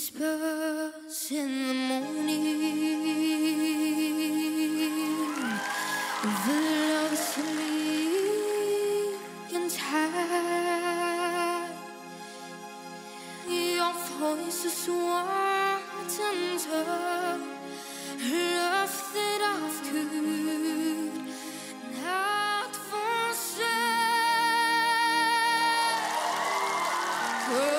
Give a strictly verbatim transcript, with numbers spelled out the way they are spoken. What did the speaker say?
whispers in the morning of a lonely and tired. Your voice is what under love that I've could not forsake.